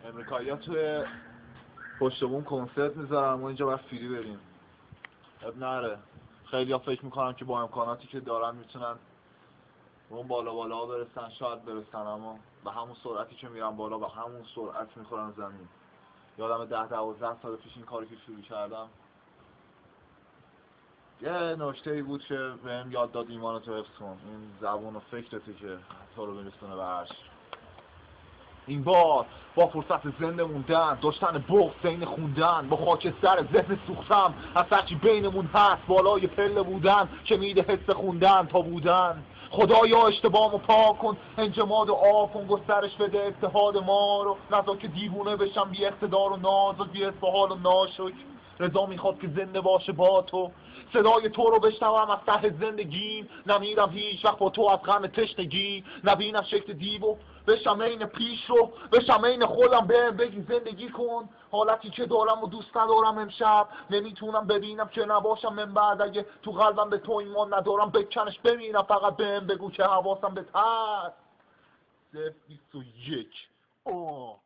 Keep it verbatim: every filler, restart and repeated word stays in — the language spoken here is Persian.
امریکایی‌ها توی پشت بوم کنسرت میذارن، ما اینجا باید فری بریم. اب نره. خیلی ها فکر میکنن که با امکاناتی که دارن میتونن اون بالا بالا ها برسن، شاید برسن، اما به همون سرعتی که میرن بالا به همون سرعت میخورن زمین. یادم ده دوازده سال پیش این کاری که شروع کردم یه نکته‌ای بود که بهم یاد داد ایمانتو حفظ کن. این زبون و فکرتی که تو رو برسونه به عرش. این بار با فرصت زنده موندن، داشتن بغض بین خوندن، با خاکستر ذهن سوختم از هرچی بینمون هست بالای پله بودن که میده حس خوندن تا بودن. خدایا اشتباهمو پاک کن، انجماد و آب کن، گسترش بده اتحاد ما رو، نذار که دیوونه بشم بی اقتدار و ناز و بی اسفحال و ناشک. رضا میخواد که زنده باشه با تو، صدای تو رو بشنوم از ته زندگیم، نمیرم هیچ وقت با تو از غم تشنگی، نبینم شکل دیو بشم این پیش رو، بشم این خودم، به بگی زندگی کن حالتی که دارم و دوست ندارم. امشب نمیتونم ببینم که نباشم من بعد، اگه تو قلبم به تو ایمان ندارم بکنش ببینم، فقط بهم بگو که حواسم به هست. صفر بیست و یک. آه